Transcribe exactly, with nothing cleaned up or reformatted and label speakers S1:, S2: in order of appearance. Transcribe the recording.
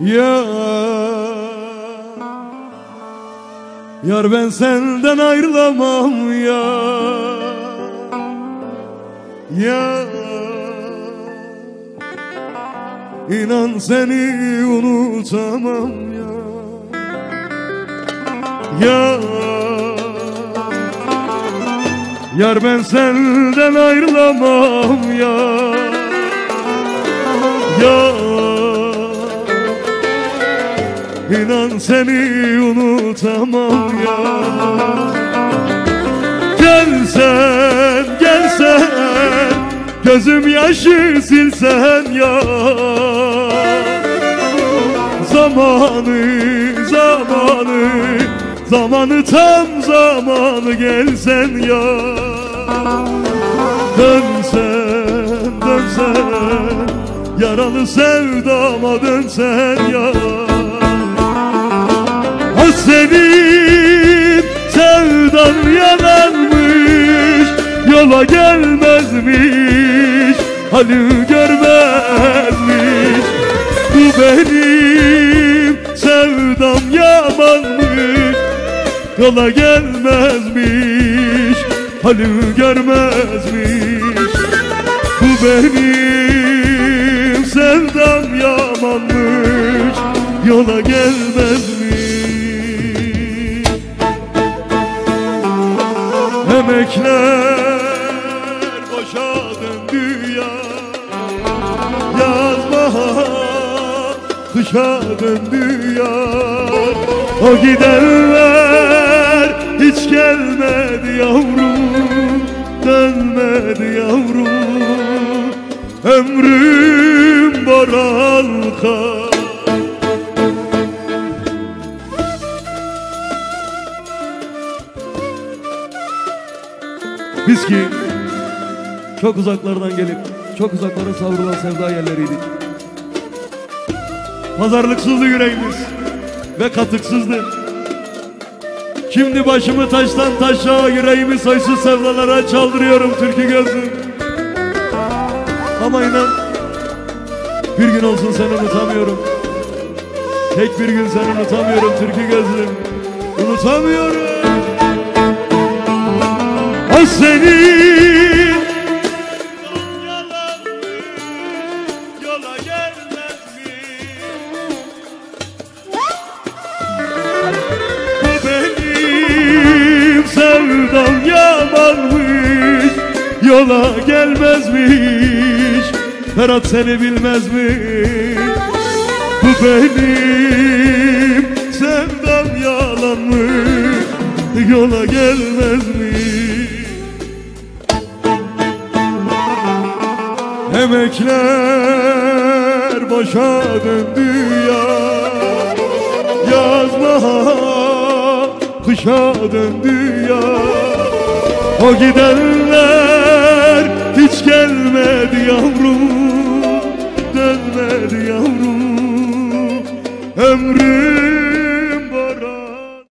S1: Ya yar ben senden ayrılamam ya. Ya İnan seni unutamam ya. Ya yar ben senden ayrılamam ya. Ya İnan seni unutamam ya. Gelsen gelsen gözüm yaşı silsen ya. Zamanı zamanı zamanı tam zamanı gelsen ya. Dönsen dönsen yaralı sevdama dönsen ya. O senin sevdan yalanmış, yola gelmezmiş, halim görmezmiş. Bu benim sevdam yamanmış, yola gelmezmiş, halim görmezmiş. Bu benim sevdam yamanmış, yola gelmezmiş. Emekler boşa döndü ya. Yaz bahar kışa döndü ya. O gidenler hiç gelmedi yavrum, dönmedi yavrum. Ömrüm boralka. Biz ki çok uzaklardan gelip çok uzaklara savrulan sevda yerleriydik. Pazarlıksızdı yüreğimiz ve katıksızdı. Şimdi başımı taştan taşa, yüreğimi soysuz sevdalara çaldırıyorum türkü gözüm. Ama inan bir gün olsun seni unutamıyorum. Tek bir gün seni unutamıyorum türkü gözüm. Unutamıyorum. O senin yola gelmezmiş. Bu benim sevdam yamanmış, yola gelmezmiş. Ferhat seni bilmezmiş. Bu benim sevdam yalanmış, yola gelmezmiş. Emekler boşa döndü ya. Yaz bahar kışa döndü ya. O gidenler